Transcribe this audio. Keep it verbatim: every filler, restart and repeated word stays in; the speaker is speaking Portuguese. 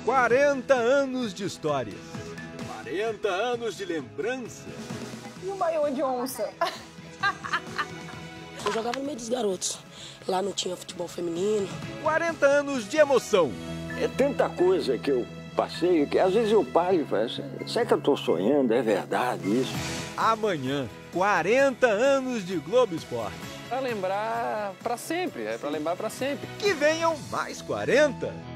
quarenta anos de histórias. quarenta anos de lembrança. E o maiô de onça? Eu jogava no meio dos garotos. Lá não tinha futebol feminino. quarenta anos de emoção. É tanta coisa que eu passei que às vezes eu paro e falo assim, será que eu estou sonhando? É verdade isso? Amanhã, quarenta anos de Globo Esporte. Para lembrar para sempre, é para lembrar para sempre. Que venham mais quarenta.